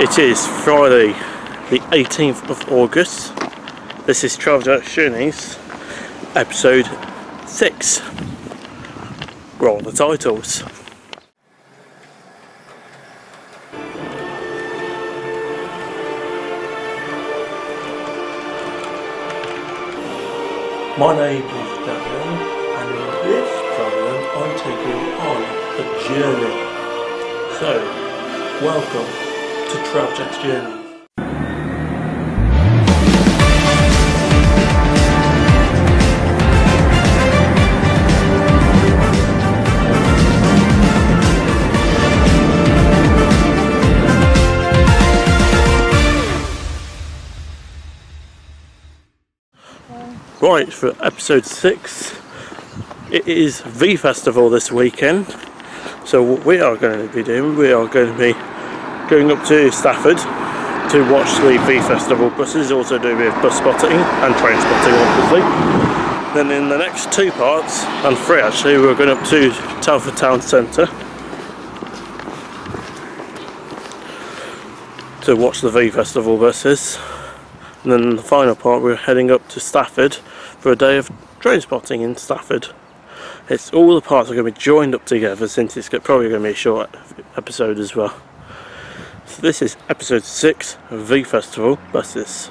It is Friday the 18th of August. This is Travel Journeys, episode 6. Roll the titles. My name is Daniel, and in this travel I take you on a journey. So, welcome to Traveljack's Journey. Right, for episode 6, it is V Festival this weekend. So what we are going to be doing, we are going to be going up to Stafford to watch the V Festival buses, also do a bit of bus spotting and train spotting obviously. Then in the next 2 parts, and 3 actually, we're going up to Telford Town Centre to watch the V Festival buses. And then in the final part we're heading up to Stafford for a day of train spotting in Stafford. It's all the parts are going to be joined up together since it's probably going to be a short episode as well. So this is episode 6 of V Festival buses.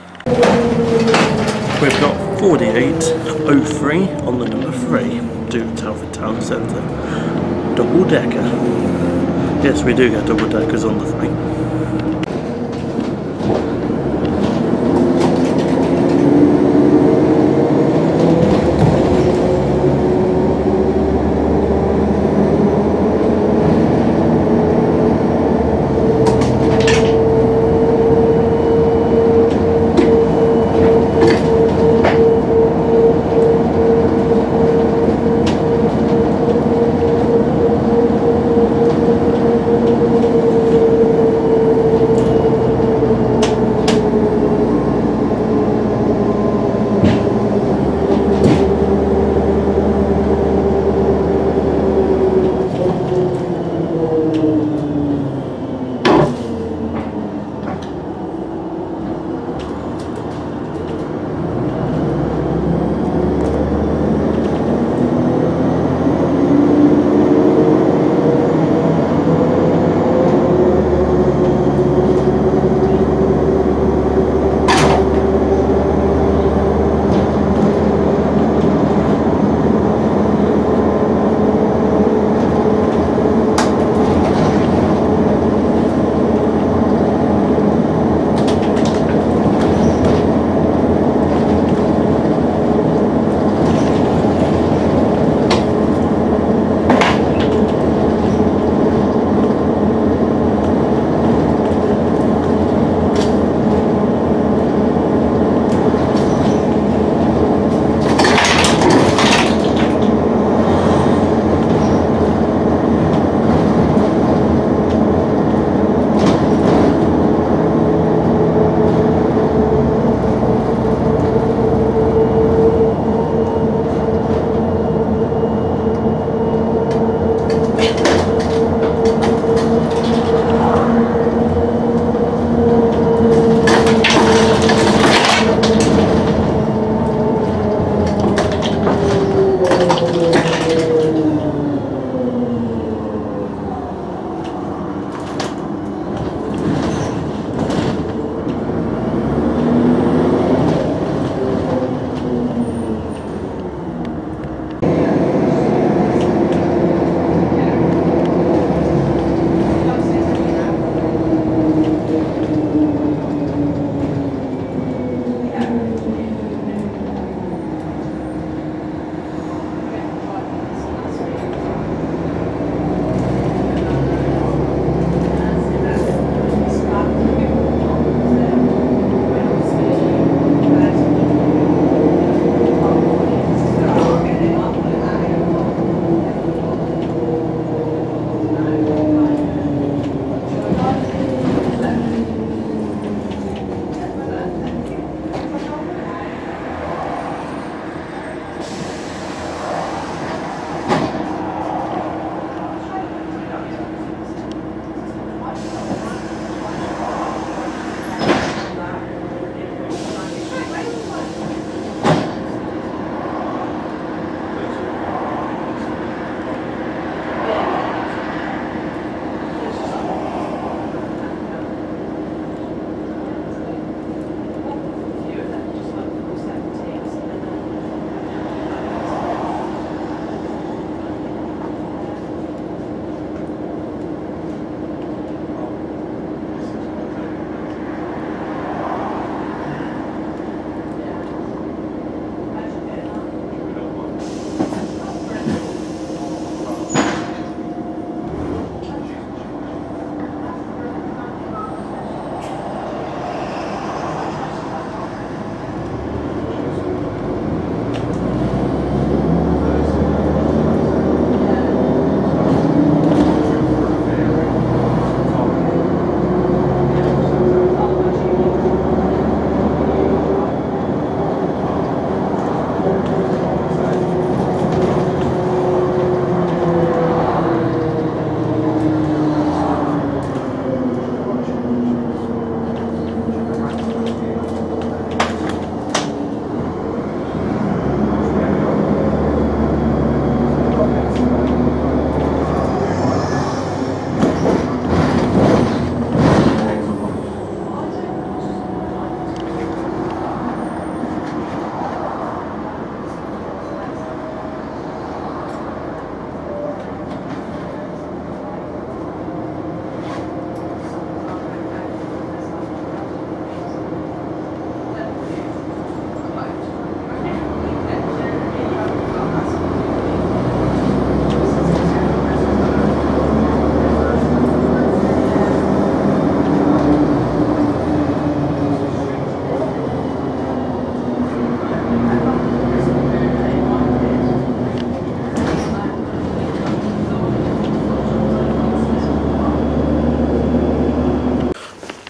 We've got 4803 on the number 3 to Telford Town Centre. Double decker. Yes, we do get double deckers on the 3.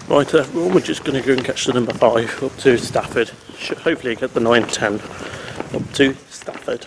Right, everyone, we're just going to go and catch the number 5 up to Stafford. Should hopefully get the 9:10 up to Stafford.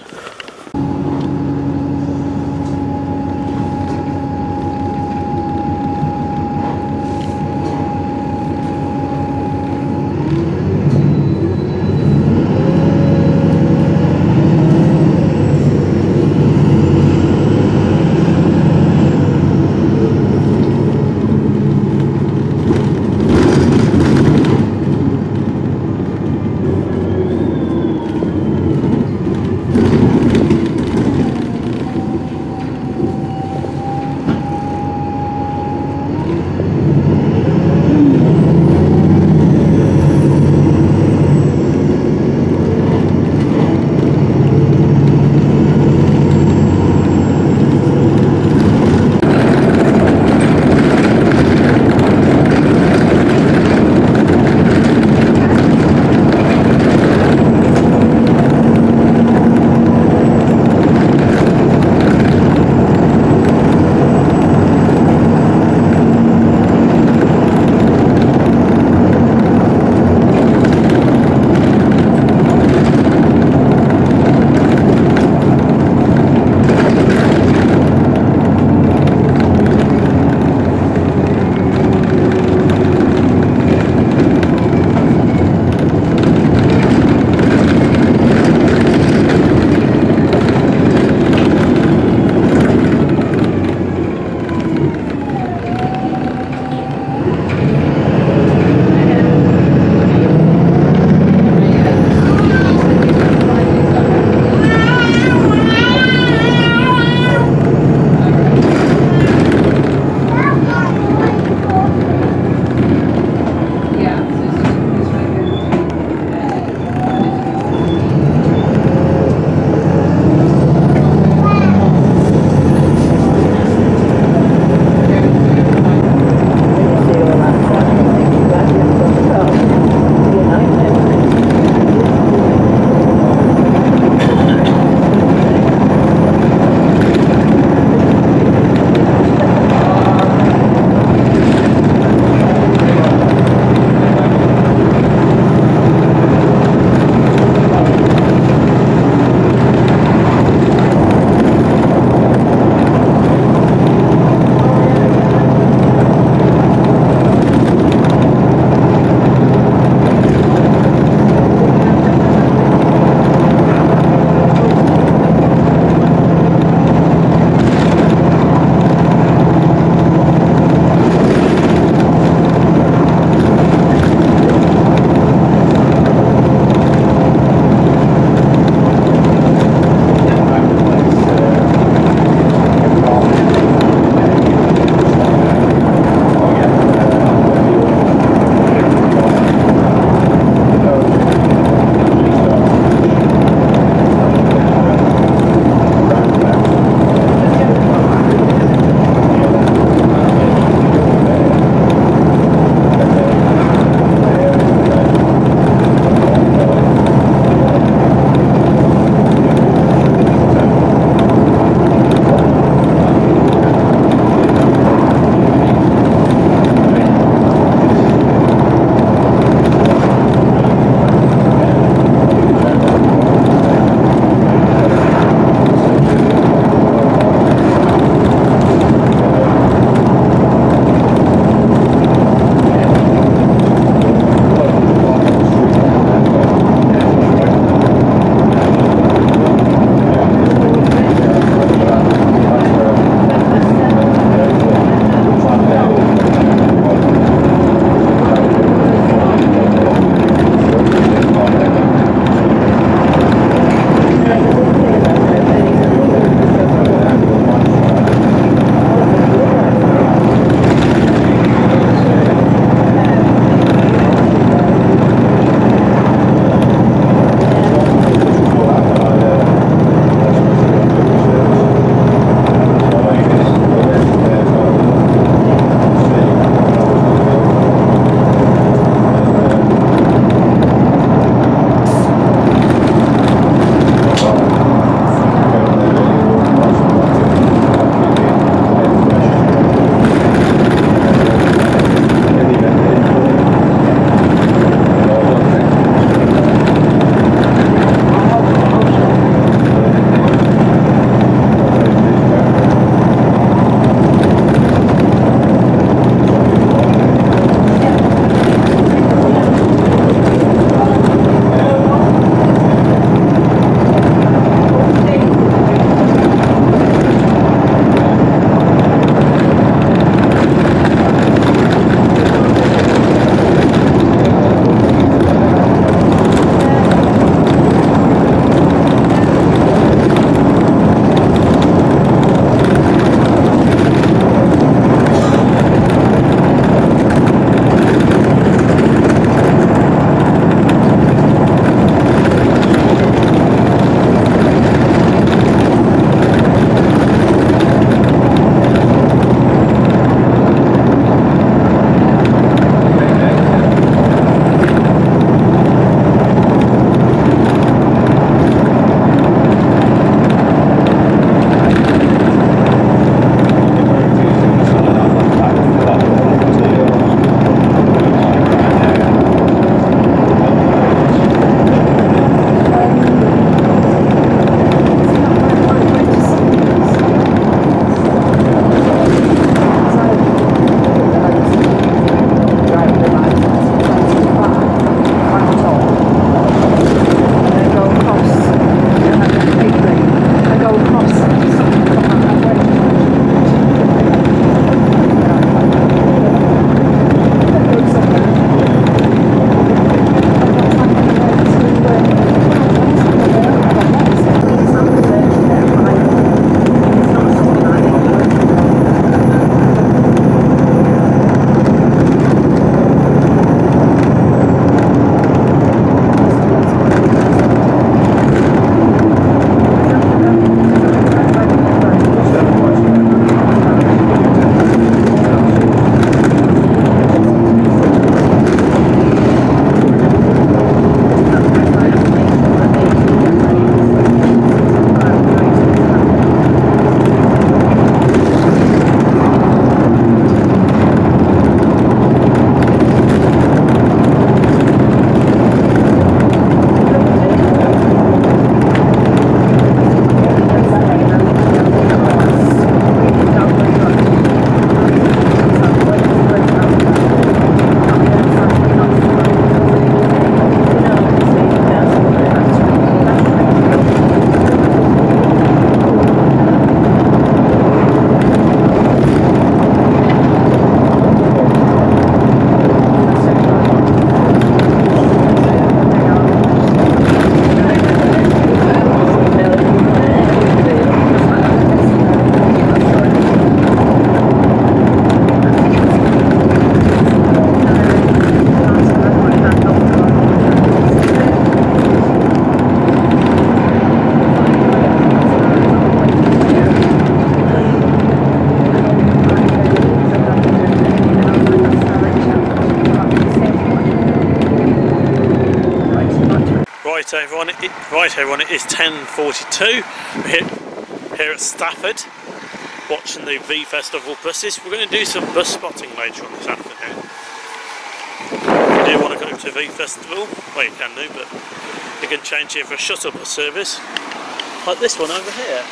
Right everyone, it is 10:42. We're here at Stafford, watching the V Festival buses. We're going to do some bus spotting later on this afternoon. If you do want to go to V Festival, well you can do, but you can change here for a shuttle bus service, like this one over here.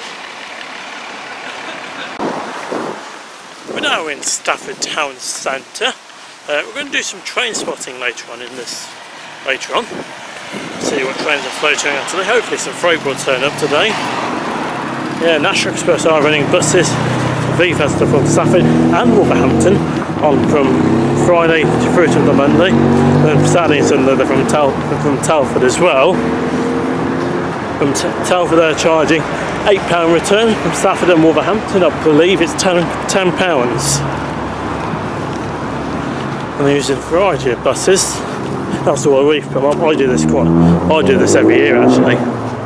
We're now in Stafford Town Centre. We're going to do some train spotting later on. See what trains are floating out today. Hopefully some freight will turn up today. Yeah, National Express are running buses to V Festival from Stafford and Wolverhampton on from Friday through to the Monday. Then Saturday and Sunday they're from Telford as well. From Telford they're charging £8 return. From Stafford and Wolverhampton I believe it's £10. And they're using a variety of buses. That's the way we've come up. I do this every year actually.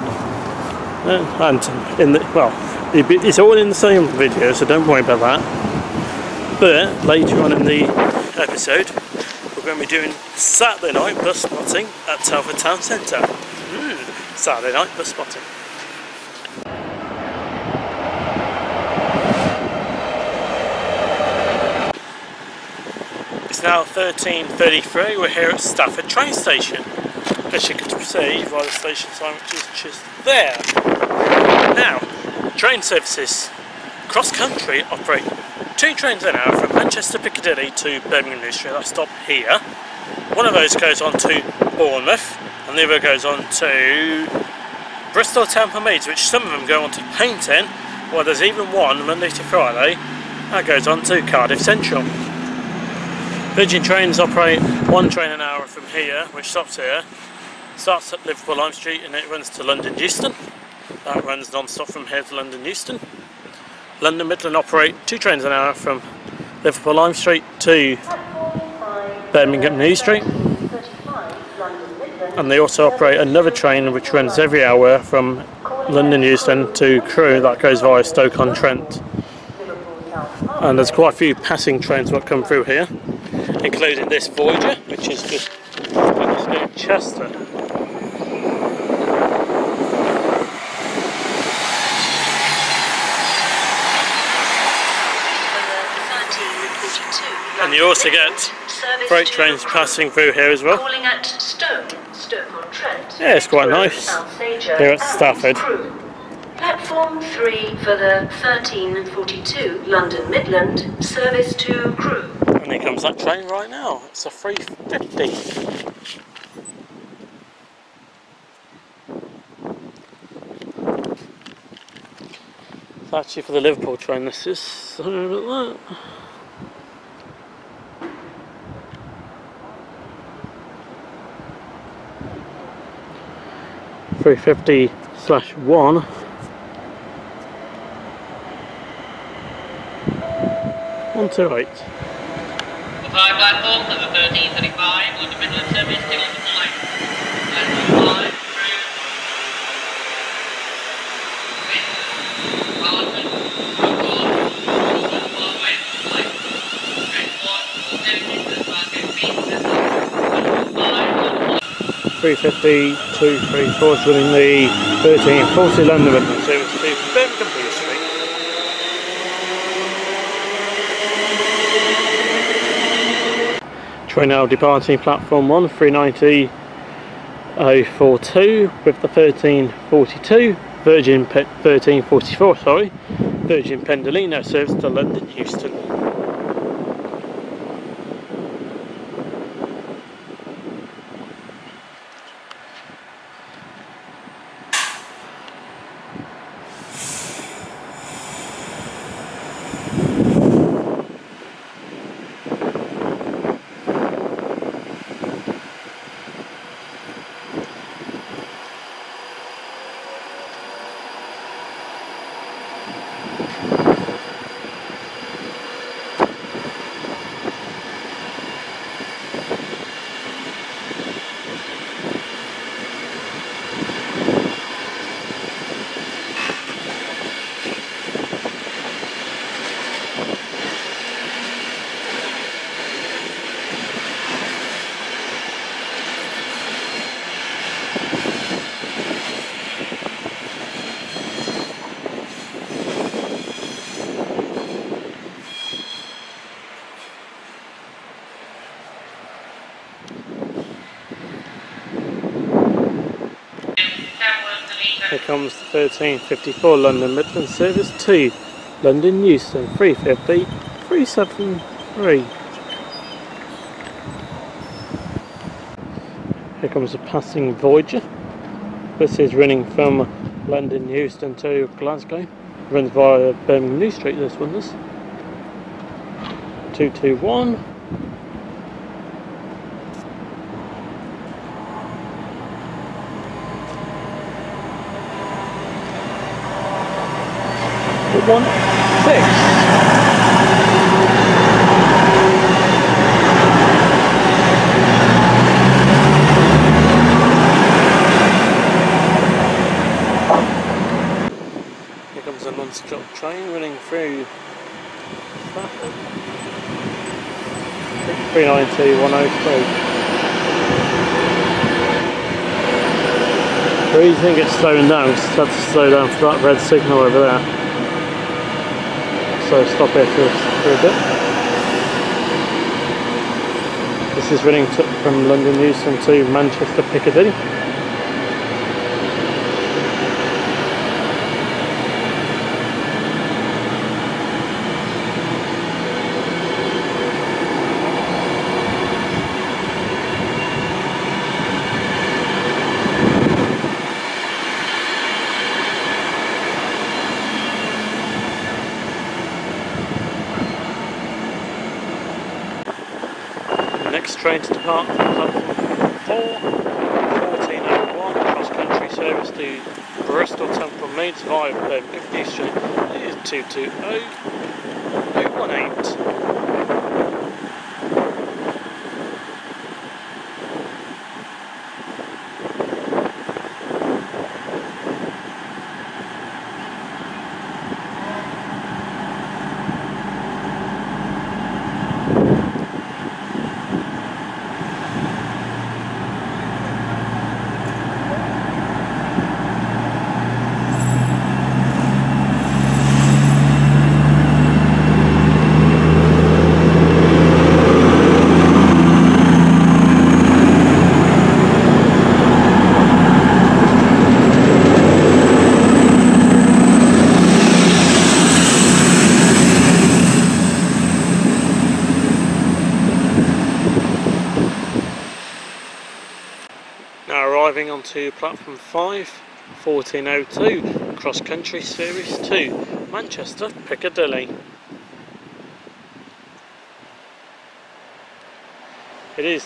It's all in the same video, so don't worry about that. But later on in the episode, we're going to be doing Saturday night bus spotting at Telford Town Centre. Saturday night bus spotting. It's now 13:33. We're here at Stafford train station, as you can see by the station sign, which is just there. Now, train services cross country operate 2 trains an hour from Manchester Piccadilly to Birmingham New Street. That stop here. One of those goes on to Bournemouth, and the other goes on to Bristol Temple Meads, which some of them go on to Paynton. Well, there's even one Monday to Friday that goes on to Cardiff Central. Virgin Trains operate 1 train an hour from here, which stops here. Starts at Liverpool Lime Street and it runs to London Euston. That runs non-stop from here to London Euston. London Midland operate 2 trains an hour from Liverpool Lime Street to Birmingham New Street. And they also operate another train which runs every hour from London Euston to Crewe, that goes via Stoke-on-Trent. And there's quite a few passing trains that come through here, including this Voyager, which is just in Chester. And you also get freight trains passing through here as well. Calling at Stoke-on-Trent. Yeah, it's quite nice here at Stafford. Platform 3 for the 1342 London Midland service to Crewe. And here comes that train right now. It's a 350. It's actually for the Liverpool train this is. Sorry about that. (350/1). 128. The 5 platform for the 1335 London Midlands service to London Line. Platform 5 350 234 is running the 1340 London Midlands service to Birmingham New Street. Train now departing platform 1, 390/042 with the 1342 Virgin 1344, Virgin Pendolino service to London Euston. Here comes the 1354 London Midlands service to London Euston 350 373. Here comes the passing Voyager. This is running from London Euston to Glasgow. Runs via Birmingham New Street, this one does. 221. One six. Here comes a non-stop train running through Stafford. 392-103. The reason it gets slowing down is had to slow down for that red signal over there. So stop here for a bit. This is running from London Euston to Manchester Piccadilly. Next train to depart from platform 4, 1401, cross-country service to Bristol Temple Meads via Birmingham New Street. It is 220018. Now arriving onto platform 5, 1402, cross-country service to Manchester Piccadilly. It is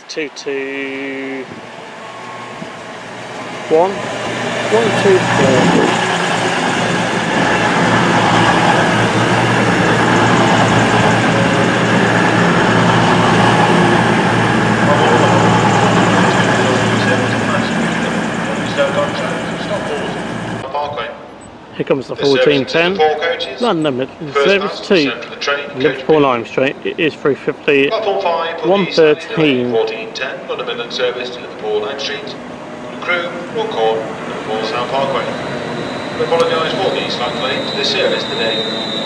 221-124. Here comes the 1410 London Midlands service to Liverpool Lime Street. It is 350 113. 1410 London Midlands service to Liverpool Lime Street. Crew will call Liverpool South Parkway. We apologise for the slight delay to this service today.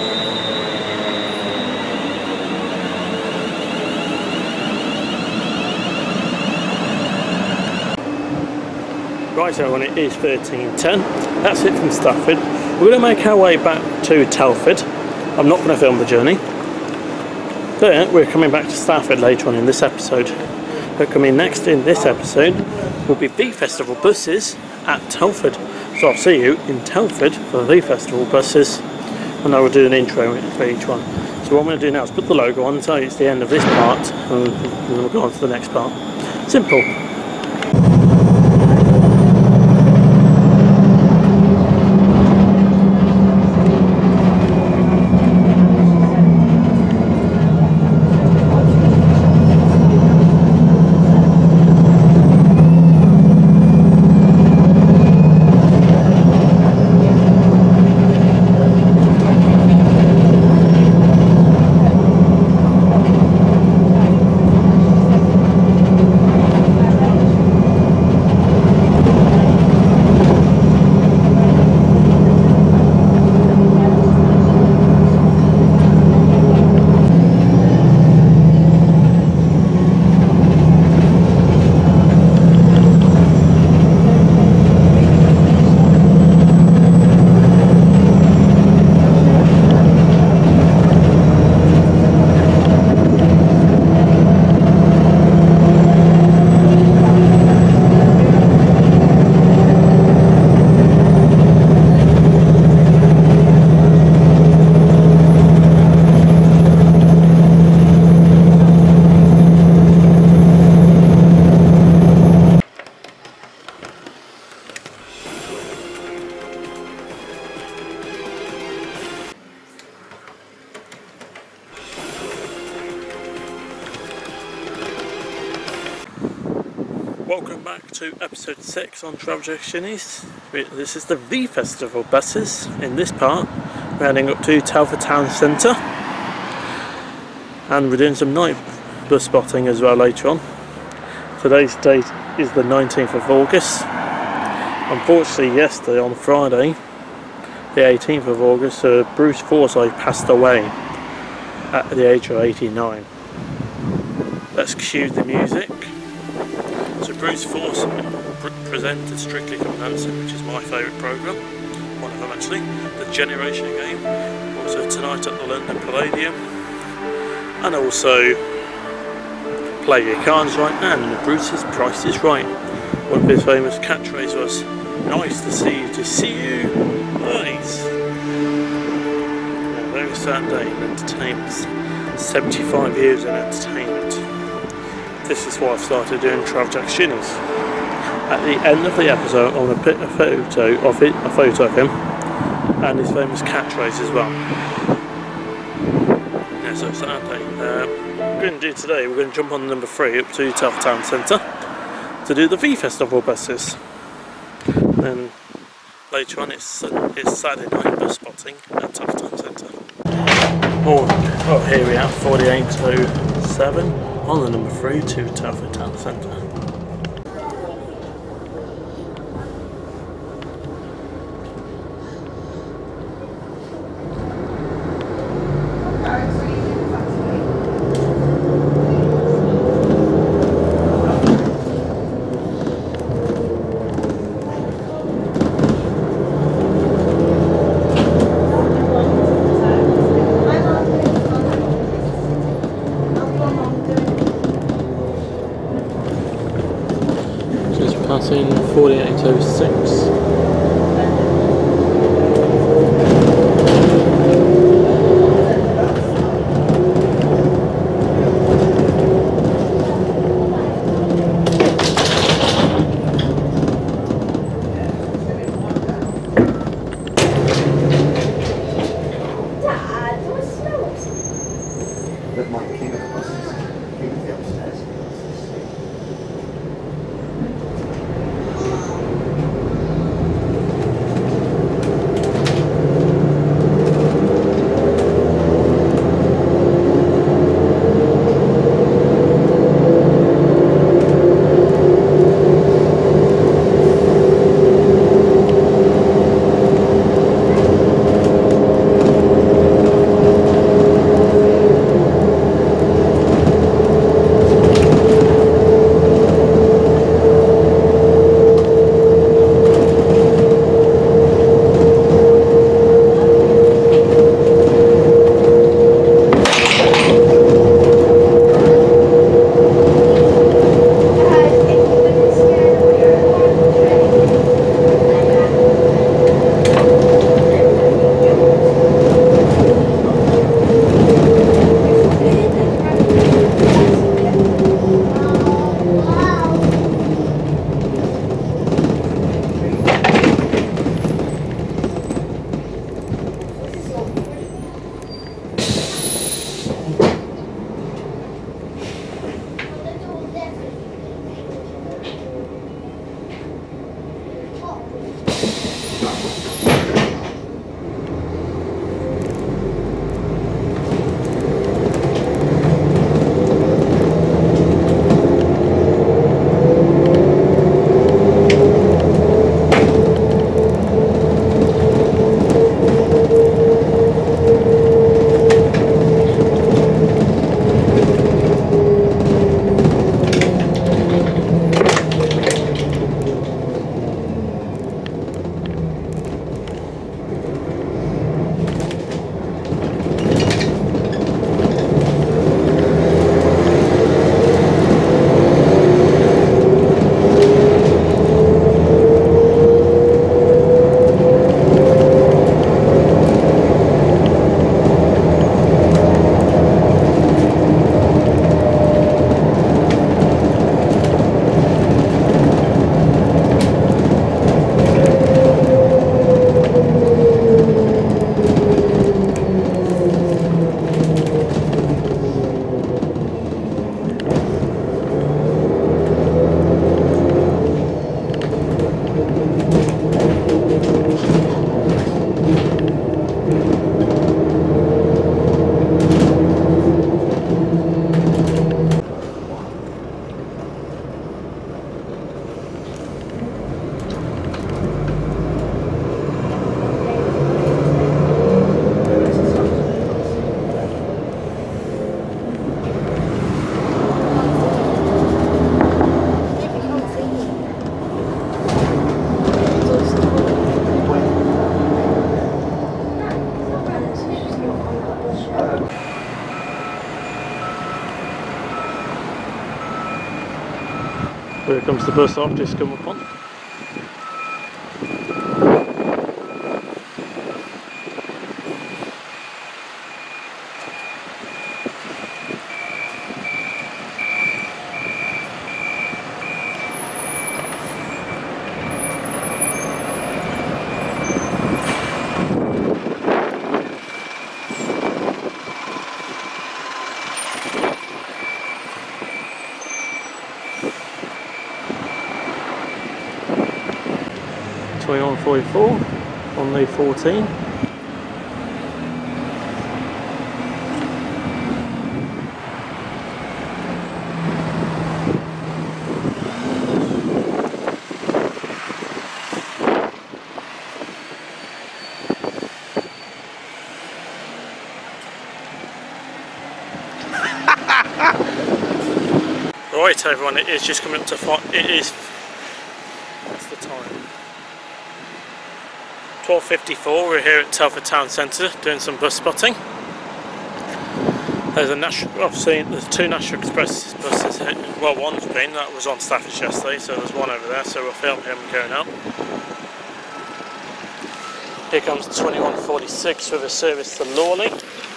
Right, so when it is 13:10, that's it from Stafford. We're going to make our way back to Telford. I'm not going to film the journey, but we're coming back to Stafford later on in this episode. But coming next in this episode will be the festival buses at Telford. So I'll see you in Telford for the festival buses, and I will do an intro for each one. So what I'm going to do now is put the logo on, so it's the end of this part, and then we'll go on to the next part. Simple. Welcome back to episode 6 on Travel-Shinnies. This is the V Festival buses. In this part, we're heading up to Telford Town Centre, and we're doing some night bus spotting as well later on. Today's date is the 19th of August. Unfortunately, yesterday on Friday, the 18th of August, Bruce Forsyth passed away at the age of 89. Let's cue the music. So Bruce Forsyth presented Strictly Come Dancing, which is my favourite programme, one of them actually, the Generation Game, also Tonight at the London Palladium, and also Play Your Cards Right and Bruce's Price is Right. One of his famous catchphrases was, "Nice to see you, nice." A very sad day in entertainment, 75 years in entertainment. This is why I've started doing Travel-Shinnies. At the end of the episode, I'm going to put a photo of him and his famous catchphrase as well. Yeah, so sad day. What we're going to do today, we're going to jump on number 3 up to Telford Town Centre to do the V Festival buses. Then later on, it's Saturday night bus spotting at Telford Town Centre. Oh, here we are, 4807. On the number 3 to Telford Town Centre. Passing 4806. Here comes the bus I've just come upon. .44 on the 14. Right everyone, it is just coming up to 5, it is, what's the time? 12:54, we're here at Telford Town Centre doing some bus spotting. There's a National, I've seen, there's 2 National Express buses, well one's been, that was on Stafford yesterday, so there's one over there, so we'll film him going out. Here comes 2146 with a service to Lawley.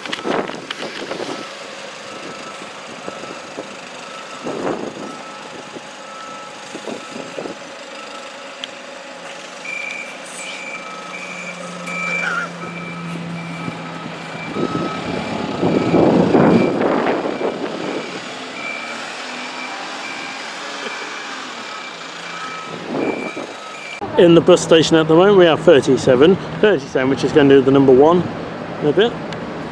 In the bus station at the moment we have 37 which is going to do the number 1 in a bit.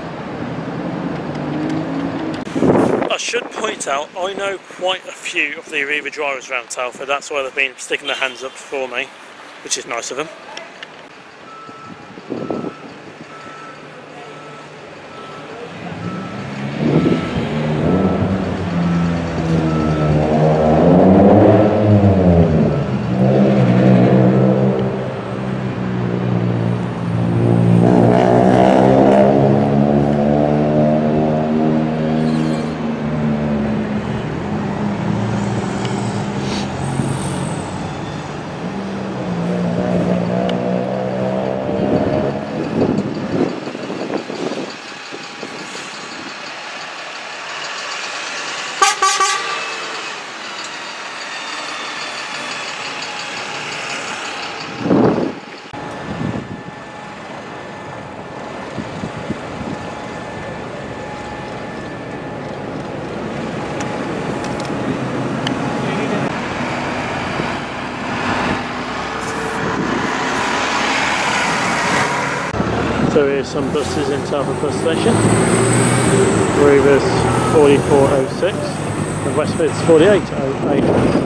I should point out I know quite a few of the Arriva drivers around Telford, that's why they've been sticking their hands up for me, which is nice of them. So here's some buses in Telford bus station. Arriva's 4406 and Westford's 4808.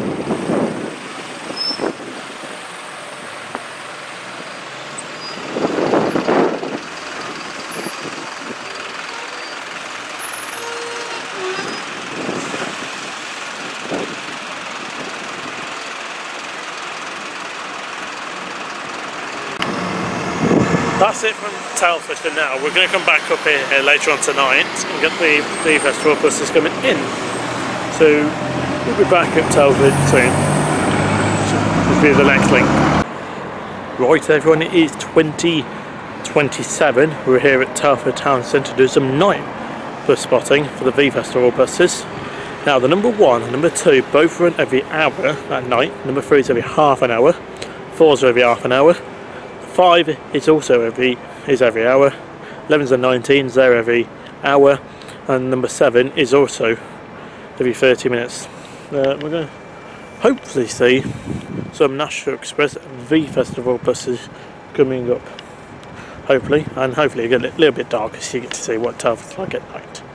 That's it from Telford for now. We're going to come back up here later on tonight and get the festival buses coming in. So we'll be back at Telford soon. This will be the next link. Right everyone, it is 20:27. We're here at Telford Town Centre to do some night bus spotting for the V Festival buses. Now the number 1 and number 2 both run every hour at night. Number 3 is every half an hour. 4's every half an hour. 5 is also every hour, 11s and 19s they're every hour, and number 7 is also every 30 minutes. We're going to hopefully see some National Express V Festival buses coming up, hopefully, and hopefully it'll get a little bit darker so you get to see what Telford's like at night.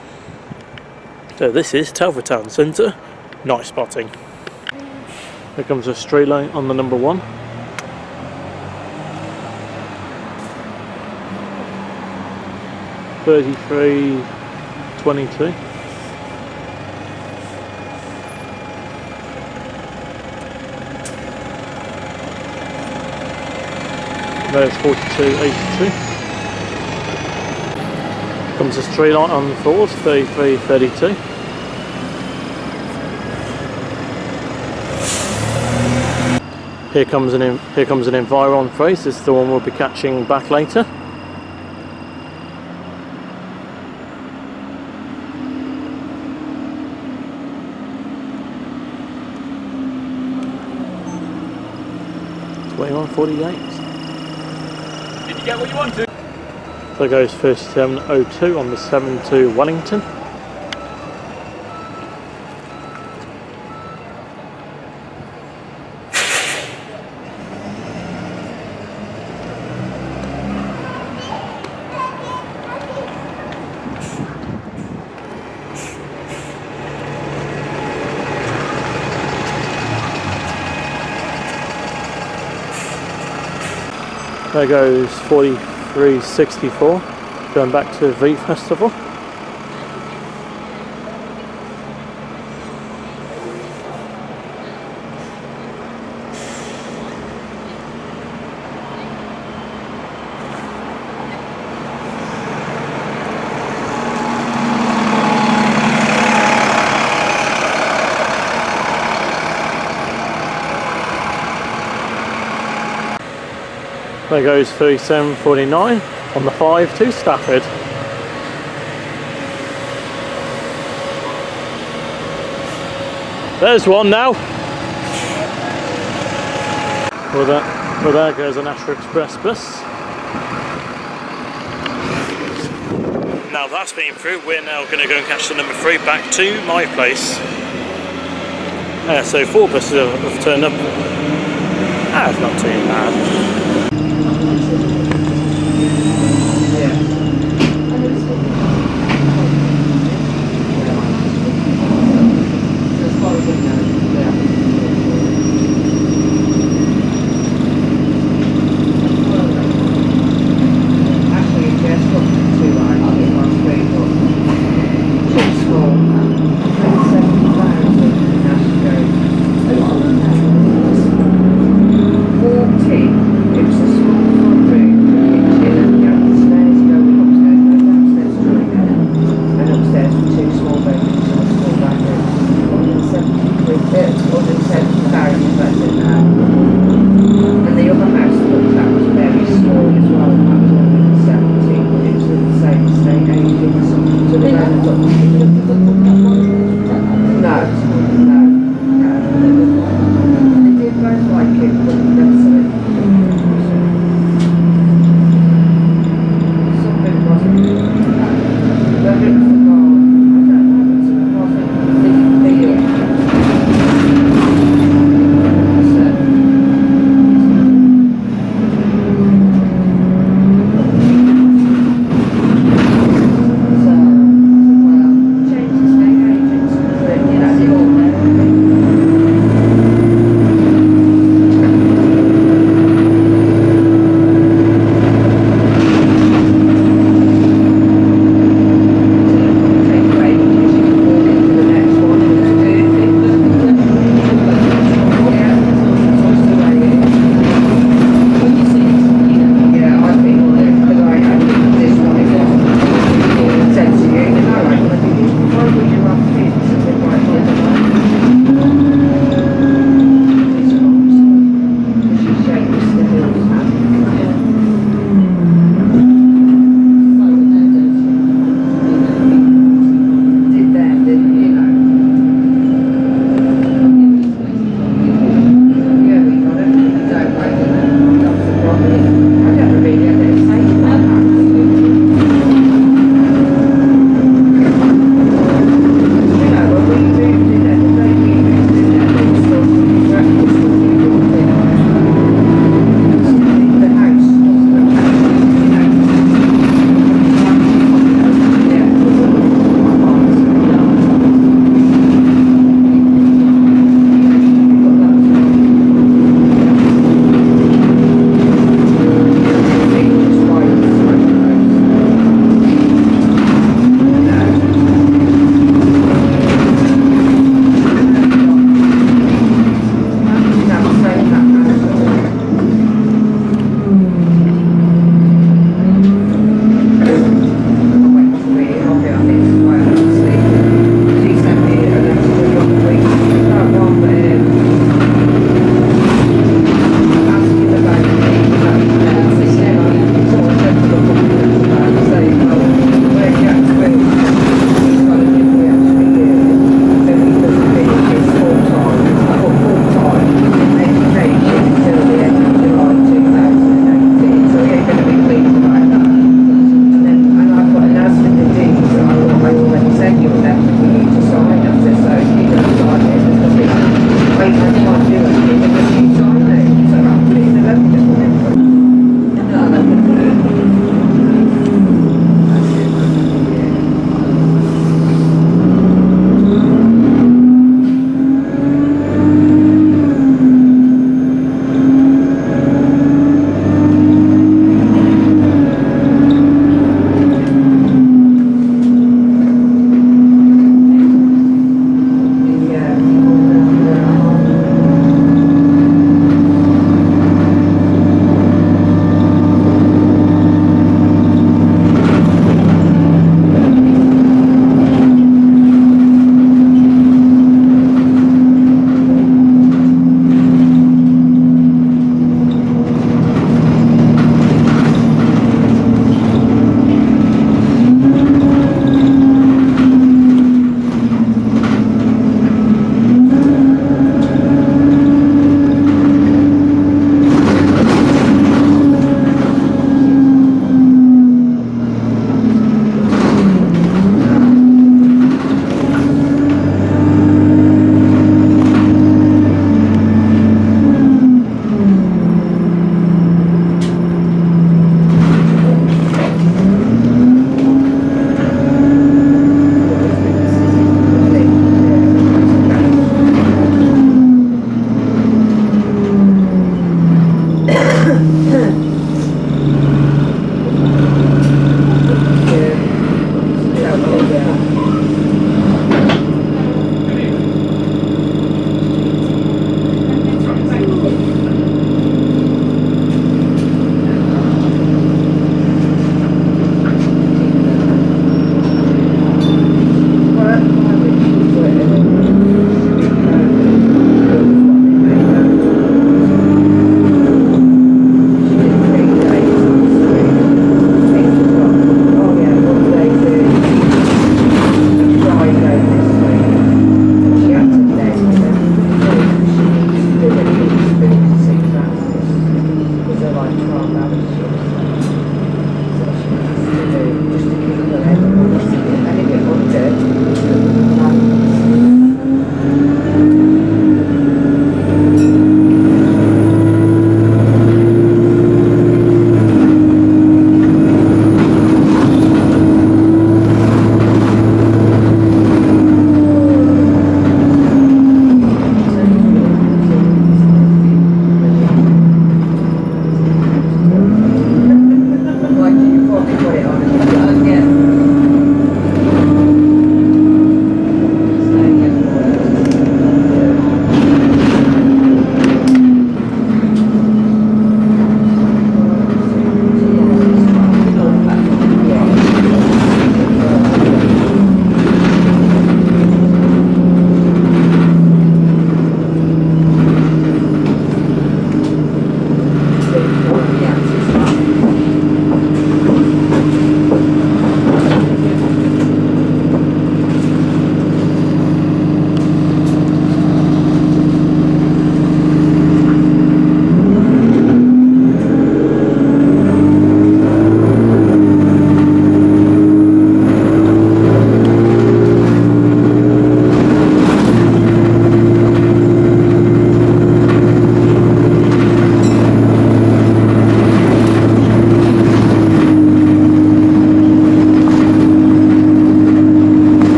So this is Telford Town Centre night spotting. Here comes a Streetlite on the number 1. $33.22. There's $42.82. Comes a Streetlite on the 4s, $33.32. Here comes an Enviro on face. This is the one we'll be catching back later. On 48. Did you get what you wanted? There goes 3702 on the 7 to Wellington. There goes 4364, going back to V Festival. There goes 3749 on the 5 to Stafford. There's one now. Well, there goes an Astra Express bus. Now that's been through, we're now going to go and catch the number 3 back to my place. So 4 buses have turned up. That's not too bad. It's a small front room, kitchen and the stairs going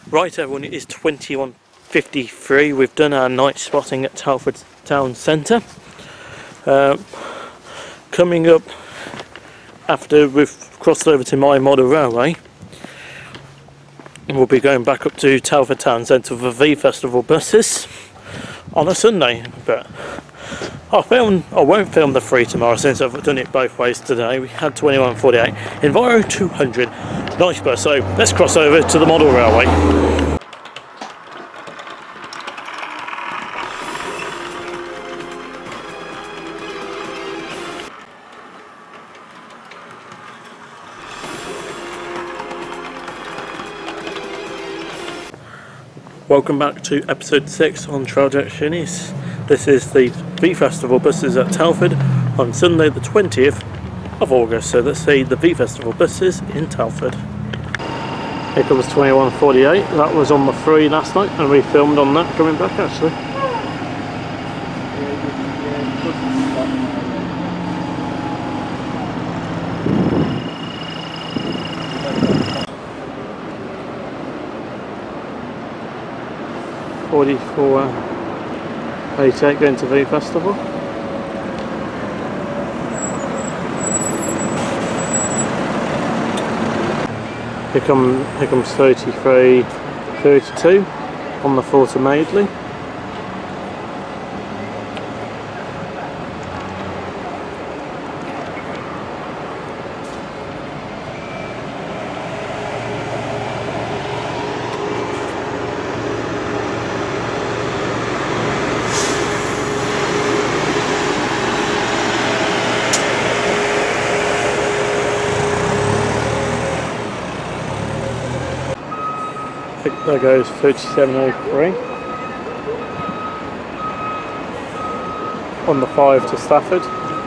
Right everyone, it is 21:53. We've done our night spotting at Telford Town Centre. Coming up after we've crossed over to my model railway, we'll be going back up to Telford Town Centre for V Festival buses on a Sunday. But I won't film the 3 tomorrow since I've done it both ways today. We had 21:48, Enviro 200, nice bus. So let's cross over to the model railway. Welcome back to episode 6 on Trailjack Shinnies. This is the V Festival buses at Telford on Sunday the 20th of August. So let's see the V Festival buses in Telford. Here comes 21:48. That was on the 3 last night and we filmed on that coming back actually. $44.88 going to V Festival. Here comes 33.32 on the 4 to Madeley. There goes 37.03 on the 5 to Stafford.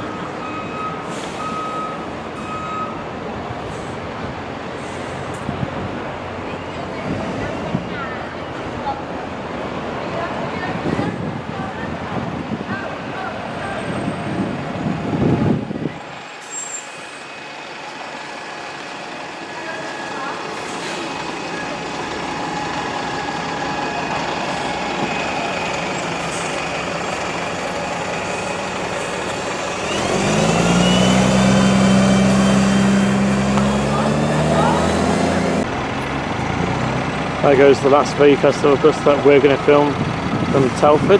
There goes the last V Festival bus that we're going to film from Telford.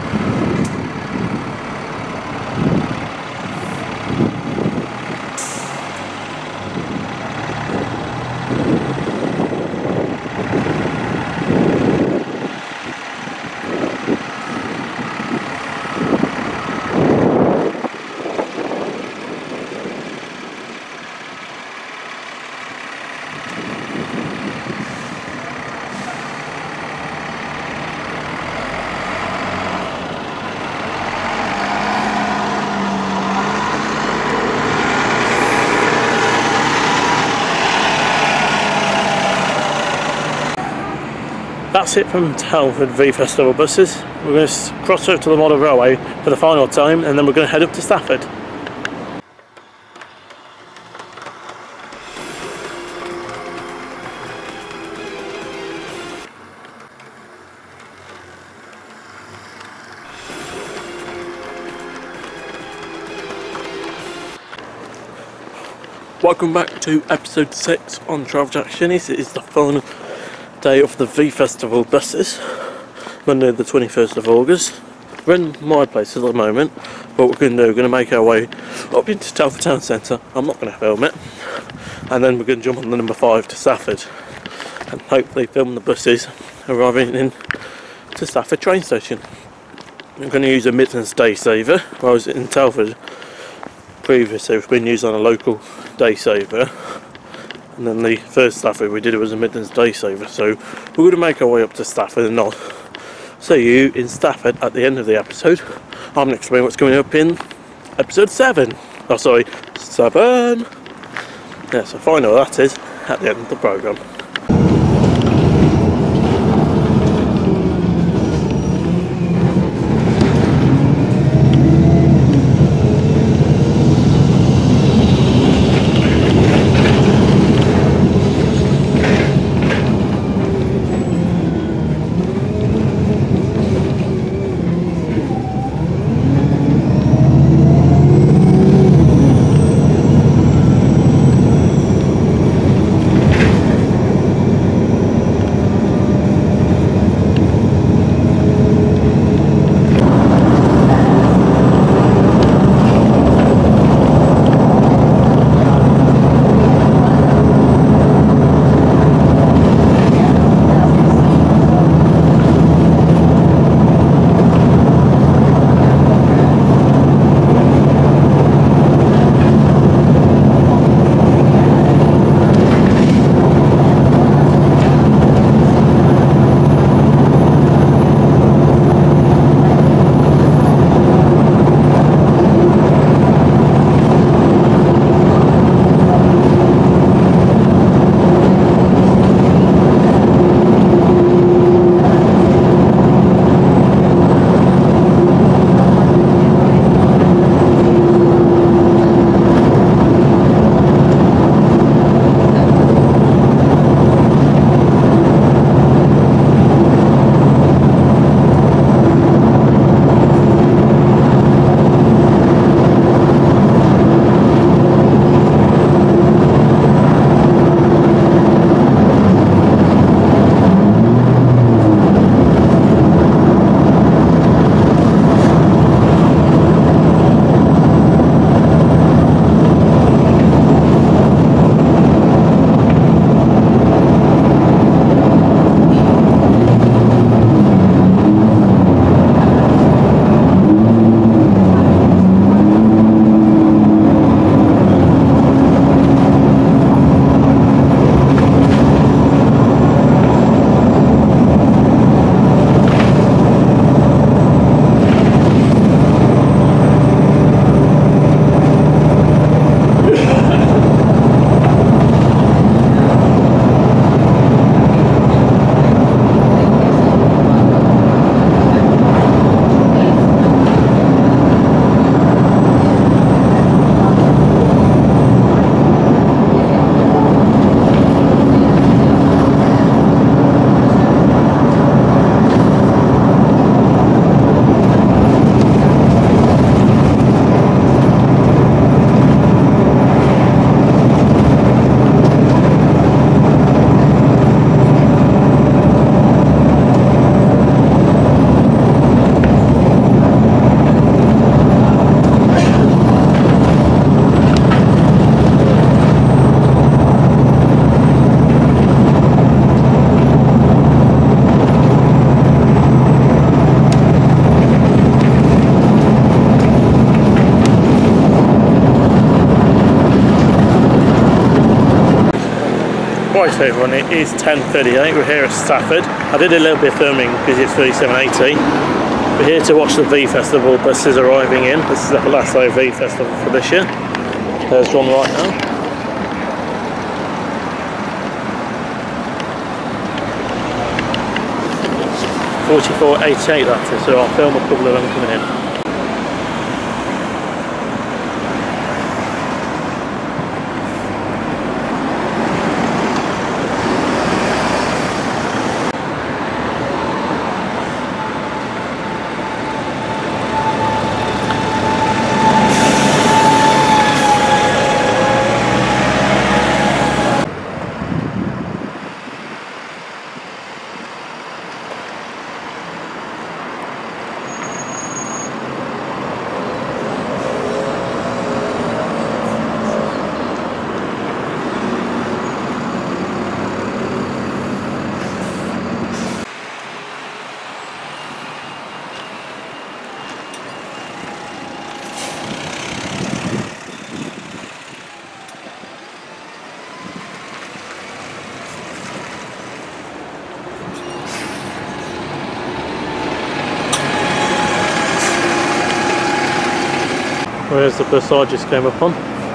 That's it from Telford V Festival buses. We're going to cross over to the model railway for the final time and then we're going to head up to Stafford. Welcome back to episode 6 on Trailjack Shinnies. It is the final day of the V Festival buses, Monday the 21st of August. We're in my place at the moment, but what we're going to do, we're going to make our way up into Telford Town Centre. I'm not going to film it, and then we're going to jump on the number 5 to Stafford and hopefully film the buses arriving in to Stafford train station. I'm going to use a Midlands day saver, where I was in Telford previously. We've been used on a local day saver. And then the first Stafford we did, it was a Midlands day saver. So we're going to make our way up to Stafford and I'll see you in Stafford at the end of the episode. I'm going to explain what's coming up in episode 7. Oh sorry, 7. Yeah, so find out what that is at the end of the programme. Right everyone, it is 10:38, we're here at Stafford. I did a little bit of filming because it's 3780. We're here to watch the V Festival buses arriving in. This is the last day of V Festival for this year. There's one right now. $44.88 that is, so I'll film a couple of them coming in. Where's the bus I just came up on?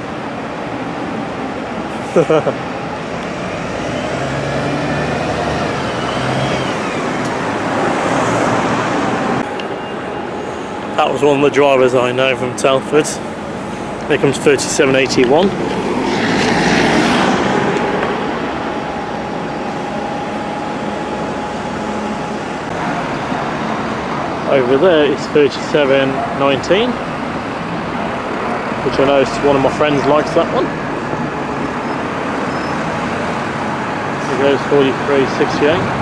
That was one of the drivers I know from Telford. Here comes 3781. Over there is 3719. Which I know one of my friends likes that one. There goes 4368.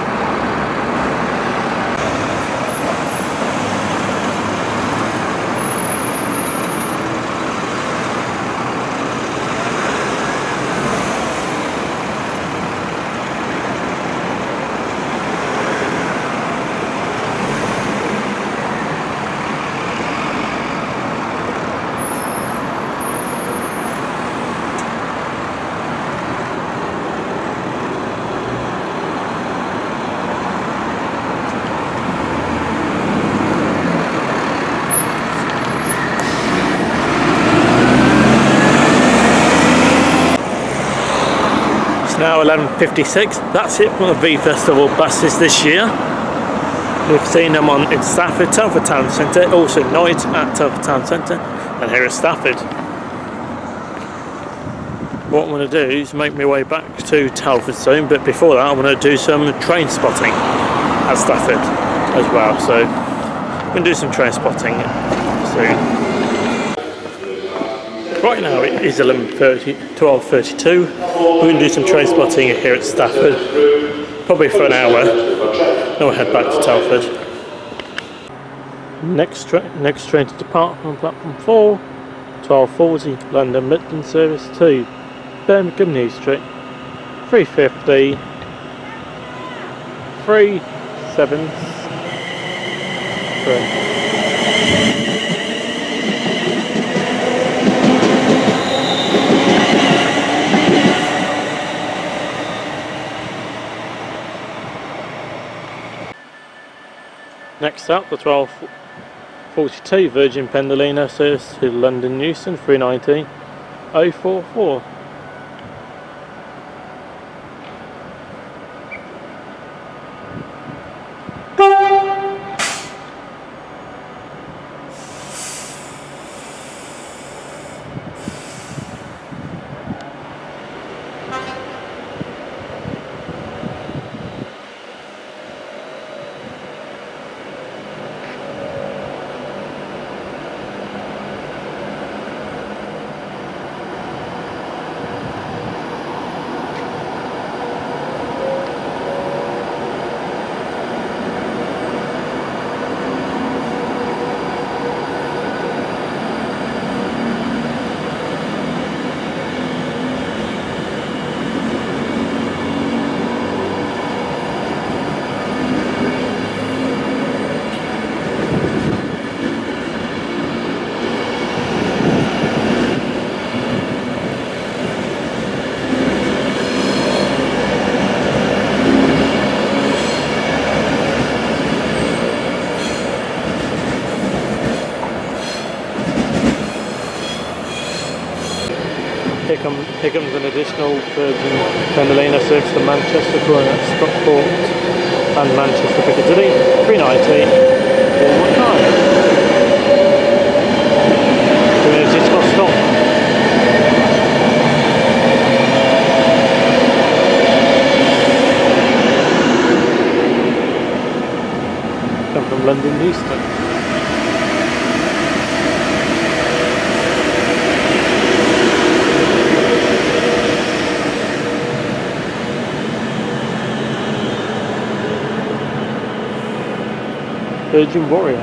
Now 11:56. That's it for the V Festival buses this year. We've seen them in Stafford, Telford Town Centre, also night at Telford Town Centre, and here at Stafford. What I'm going to do is make my way back to Telford soon, but before that I'm going to do some train spotting at Stafford as well. So I'm going to do some train spotting soon. Right now it is 12:32. We're going to do some train spotting here at Stafford, probably for an hour. Then we'll head back to Telford. Next train to depart on platform 4, 12:40, London Midlands service to Birmingham New Street, 3:50, 373. Next up, the 12:42 Virgin Pendolino service to London Euston, 319.044. Here comes an additional Virgin Pendolino service to Manchester, calling at Stockport and Manchester Piccadilly, 390 419. Doing a digital stop. Come from London Euston. Virgin Warrior.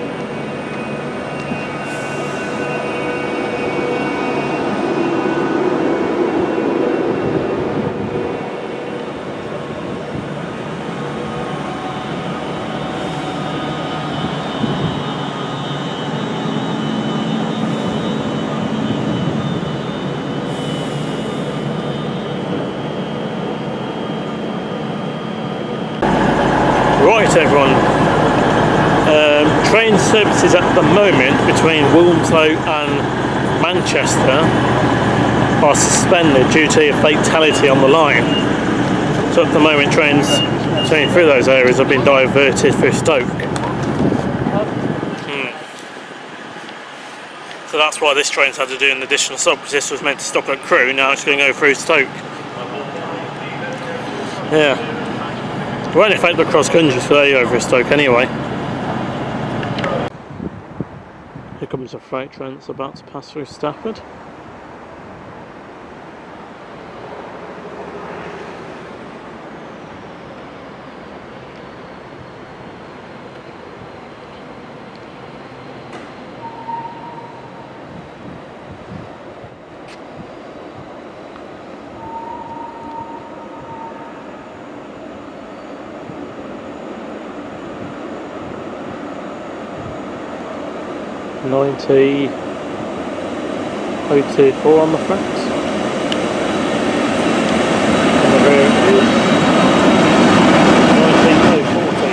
Right, everyone. Train services at the moment between Wilmslow and Manchester are suspended due to a fatality on the line. So at the moment trains going through those areas have been diverted for Stoke. So that's why this train's had to do an additional stop, because this was meant to stop at Crewe, now it's going to go through Stoke. Yeah. It won't affect the cross country today over Stoke anyway. Here comes a freight train that's about to pass through Stafford. .90 024 on the front. And the rear is 90 040.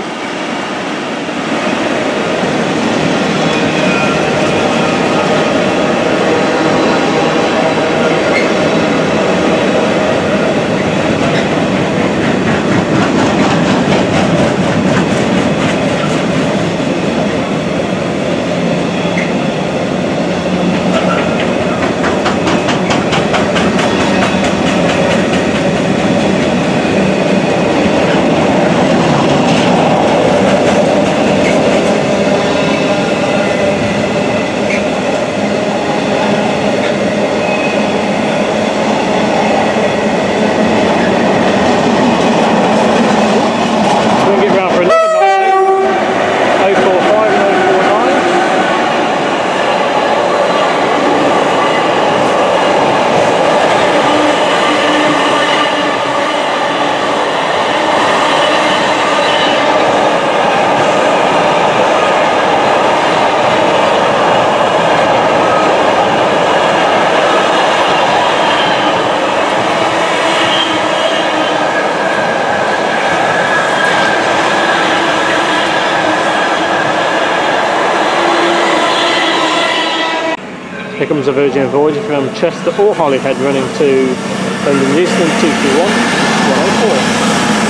Here comes a Virgin Voyager from Chester or Holyhead running to London Euston 221 104.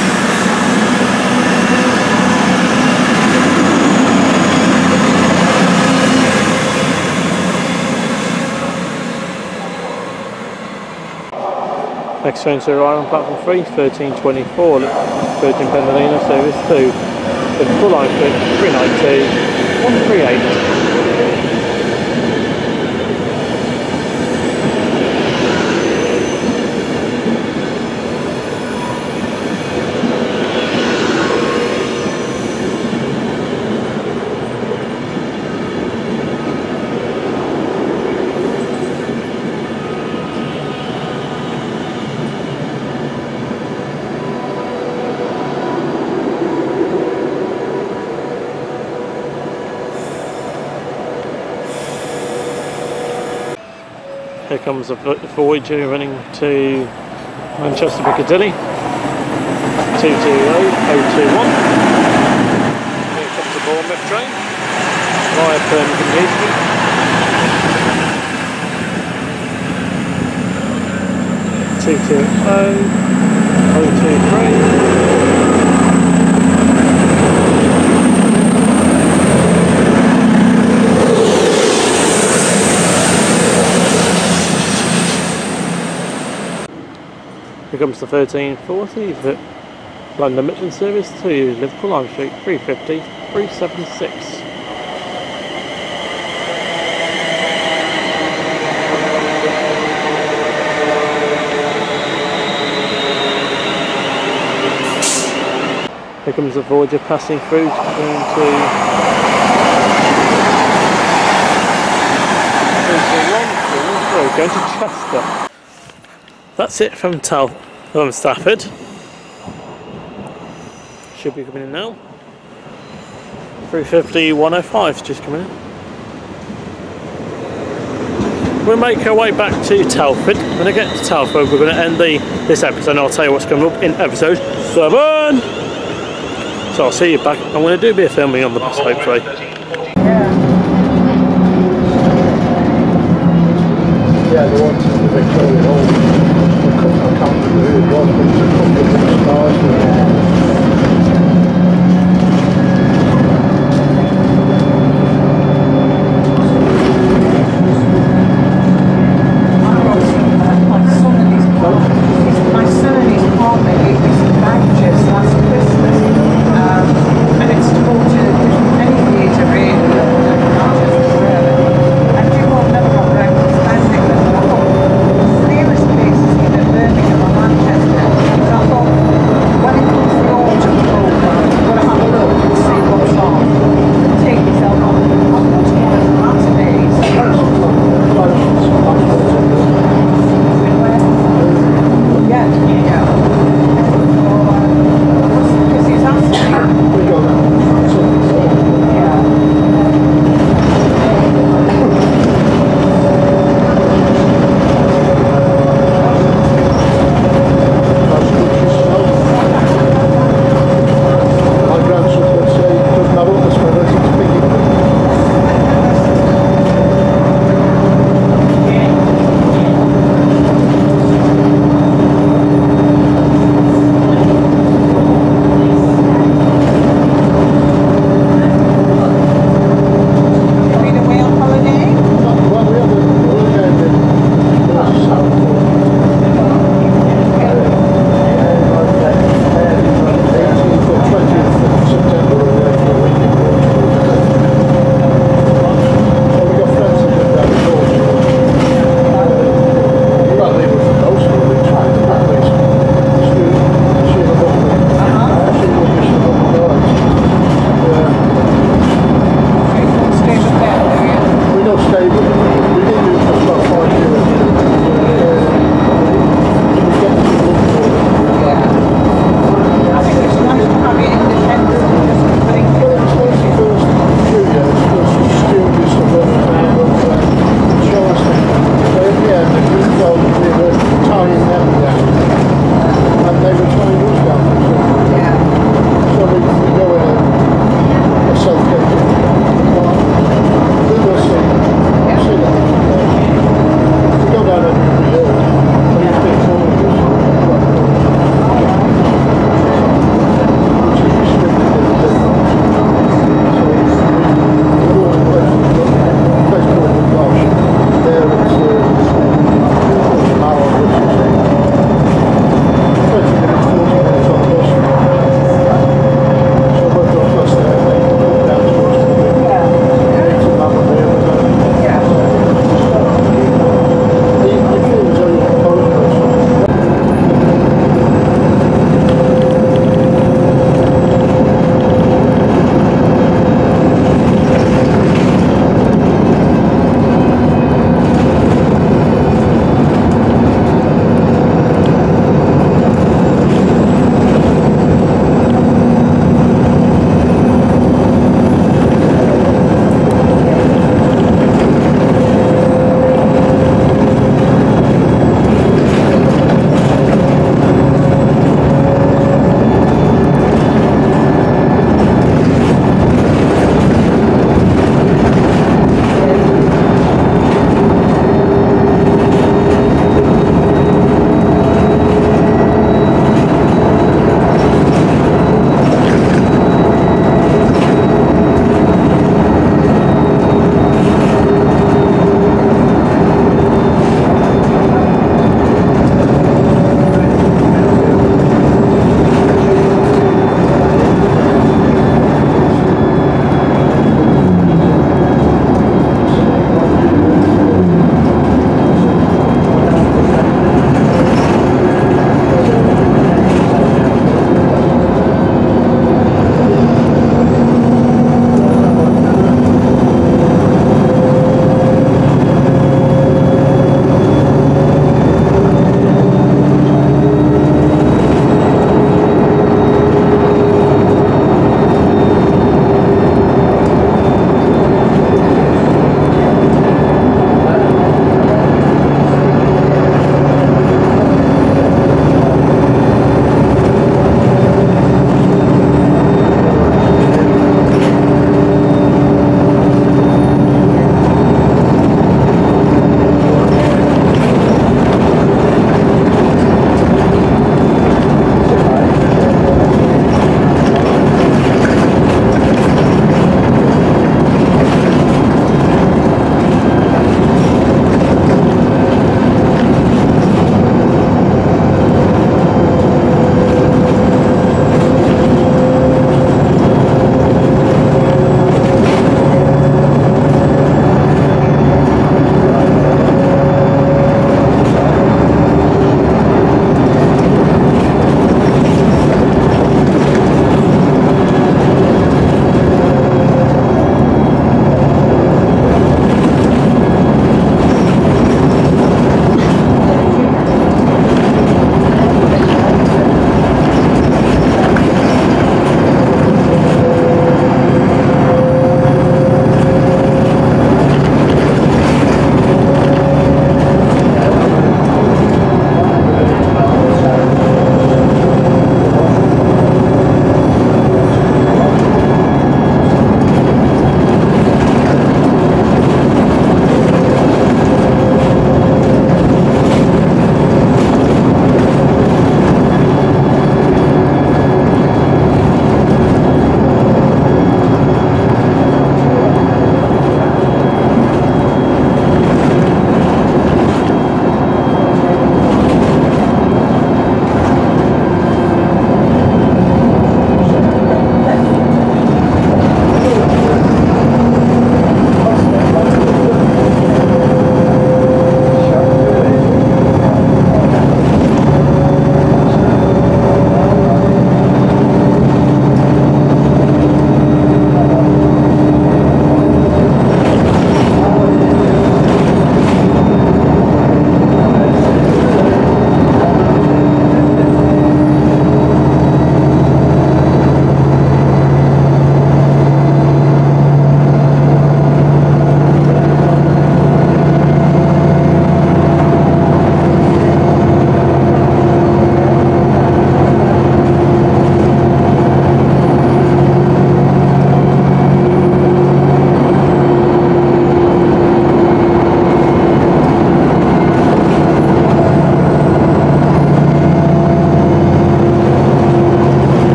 Next train to arrive on platform 3, 1324, Virgin Pendolino service to Liverpool line 392 138. Here comes a Voyager running to Manchester Piccadilly, 220021. Here comes a Bournemouth train via Birmingham Euston. 220 023. Here comes the 1340 for London Midlands service to Liverpool Lime Street, 350 376. Here comes the Voyager passing through going to Chester. That's it from Stafford. Should be coming in now. 350 105 just coming in. We'll make our way back to Telford. When I get to Telford, we're going to end this episode, and I'll tell you what's coming up in episode 7. So I'll see you back. I'm going to do a bit of filming on the bus, hopefully. Yeah, the ones in the Victoria Hall. I can't remember who it was, but it was a couple of different stars there. My son and his partner gave me some vouchers last Christmas, and it's to go to any theatre really, and you will never have around standing them. Seriously,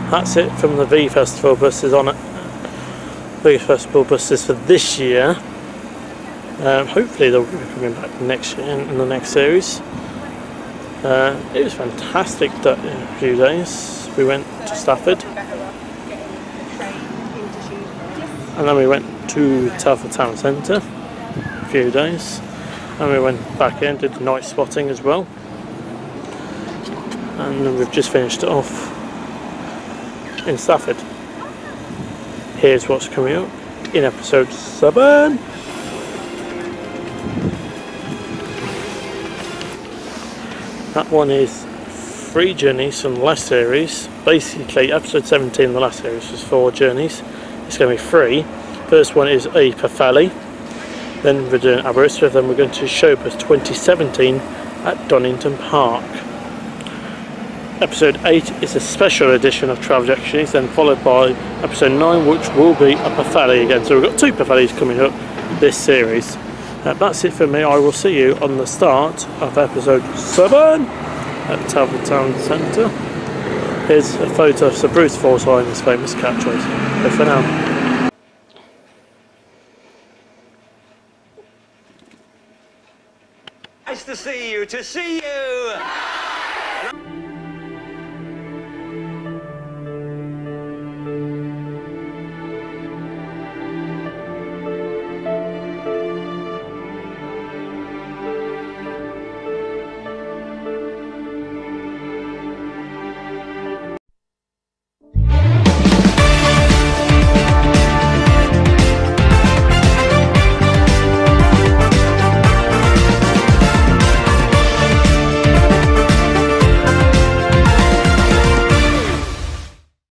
that's it from the V Festival buses on it. V Festival buses for this year. Hopefully they'll be coming back next year in the next series. It was fantastic that in a few days. We went to Stafford, and then we went to Telford Town Centre a few days, and we went back in, did night spotting as well, and then we've just finished it off in Stafford. Here's what's coming up in episode 7. That one is 3 journeys from the last series. Basically, episode 17 the last series was 4 journeys. It's going to be 3. First one is a Perfelli. Then we're doing Aberystwyth. Then we're going to Showbus 2017 at Donington Park. Episode 8 is a special edition of Travel Actions, then followed by episode 9, which will be a Perfelli again. So we've got 2 Perfellis coming up this series. That's it for me. I will see you on the start of episode 7 at Telford Town Centre. Here's a photo of Sir Bruce Forsyth's famous catchphrase. Bye for now. Nice to see you,